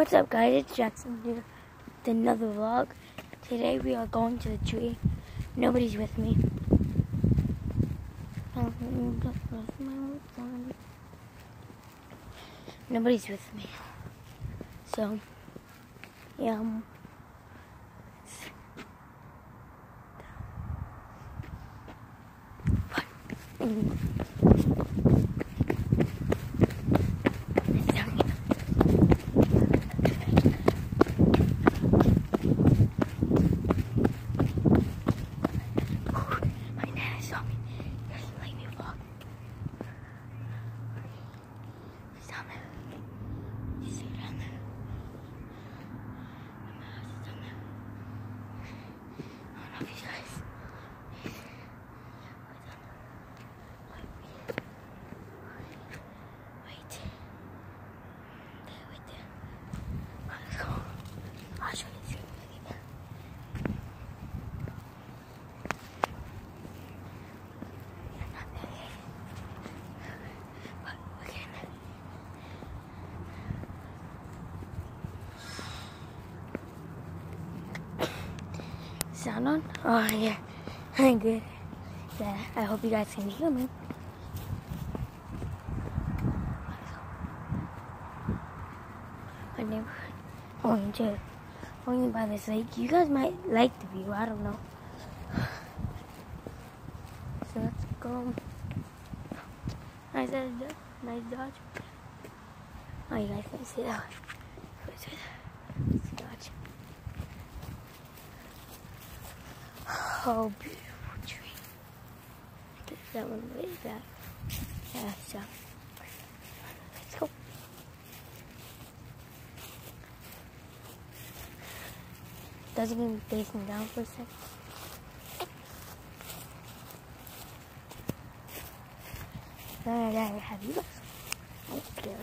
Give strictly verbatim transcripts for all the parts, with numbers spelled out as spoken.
What's up, guys? It's Jackson here with another vlog. Today we are going to the tree. Nobody's with me. Nobody's with me. So, yeah. Um, mm. Sound on? Oh yeah, I'm good. Yeah, I hope you guys can hear me. My neighborhood, going to, going by this lake. You guys might like the view. I don't know. So let's go. Nice, nice dodge. Oh, you guys can see that. Let's dodge. Oh, beautiful tree. Get that one way back. Yeah, so let's go. Doesn't even facing down for a second. Alright, I have you guys. I don't care.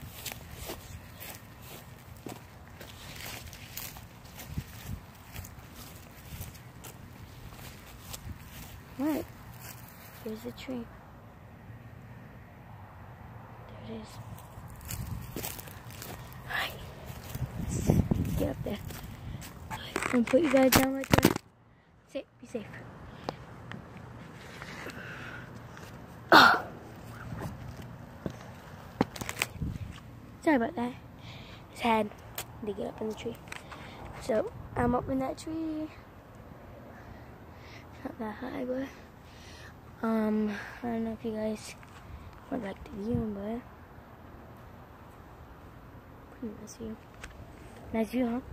Alright, here's the tree. There it is. Alright, let's get up there. I'm gonna put you guys down right there. Sit, be safe. Oh. Sorry about that. Just had to get up in the tree. So, I'm up in that tree. Not that high, but um, I don't know if you guys would like to view, but pretty nice view. Nice view, huh?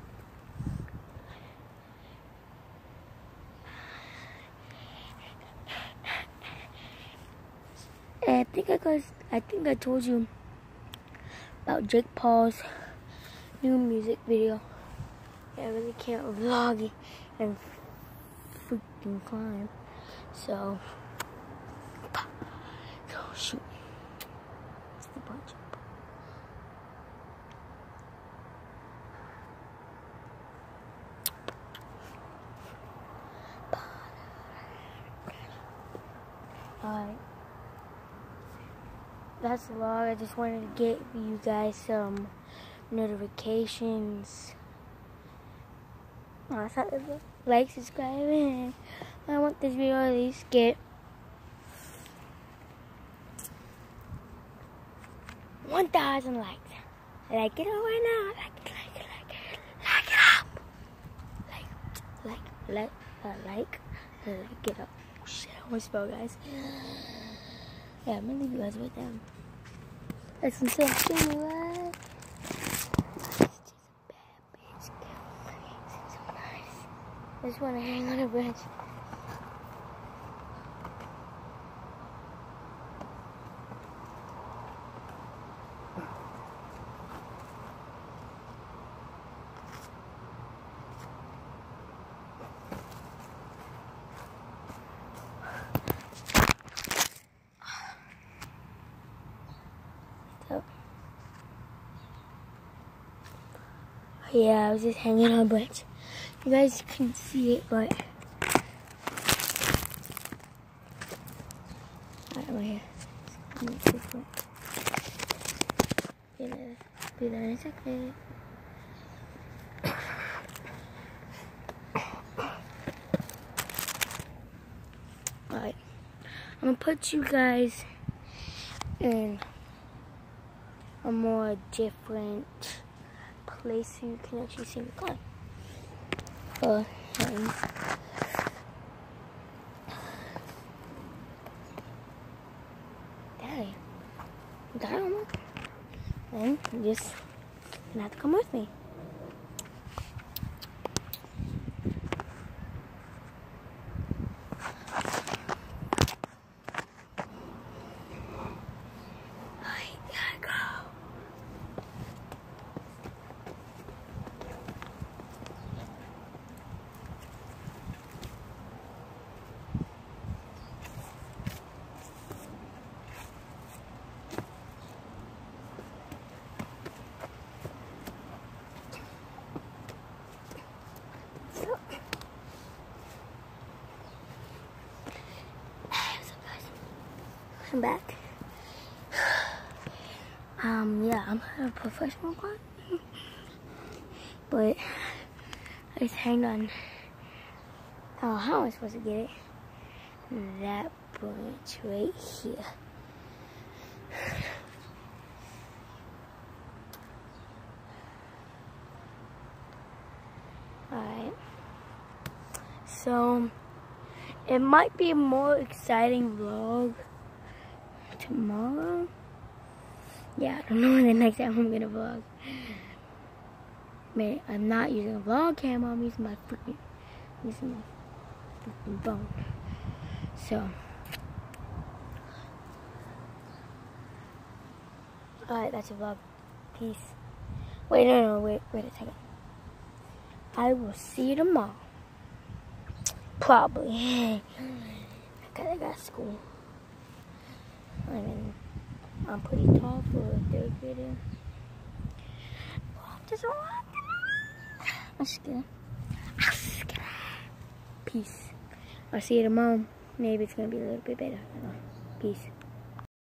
I think I guys, I think I told you about Jake Paul's new music video. Yeah, I really can't vlog and freaking climb. So, oh shoot. It's the bunch up. Alright. That's the vlog. I just wanted to get you guys some notifications. Oh, that's not the like, subscribe, and I want this video to at least get one thousand likes. Like it up right now. Like it, like it, like it, like it up. Like, like, like, uh, like, uh, like it up. Oh, shit, I almost spell, guys. Yeah, I'm gonna leave you guys with them. That's some stuff anyway. I just want to hang on a branch. So, yeah, I was just hanging on a branch. You guys can see it, but alright, right here. Be there, be there in a second. gonna put you guys in a more different place so you can actually see me climb. Uh, um, Daddy, Daddy, and you just gonna have to come with me. I'm back. Um, yeah, I'm a professional climber, but I just hanged on. Oh, how am I supposed to get it? That branch right here. Alright. So, it might be a more exciting vlog tomorrow. Yeah, I don't know when the next time I'm gonna vlog. Man, I'm not using a vlog camera, I'm using my freaking, using my freaking phone. So, alright, that's a vlog. Peace. Wait, no, no, wait, wait a second. I will see you tomorrow. Probably. Because I got school. I mean, I'm pretty tall for a third grader. I'm just walking. I'm scared. I'm scared. Peace. I'll see you tomorrow. Maybe it's going to be a little bit better. Peace.